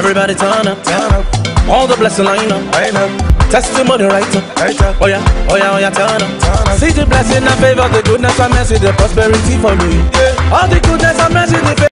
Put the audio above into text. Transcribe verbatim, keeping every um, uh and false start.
Everybody turn up, turn up. All the blessing line up, Line up. Testimony right up, Right up. Oh yeah, oh yeah, oh yeah, turn up, Turn up. See the blessing and favor, the goodness and mercy, the prosperity follow you. Yeah. All the goodness and mercy, the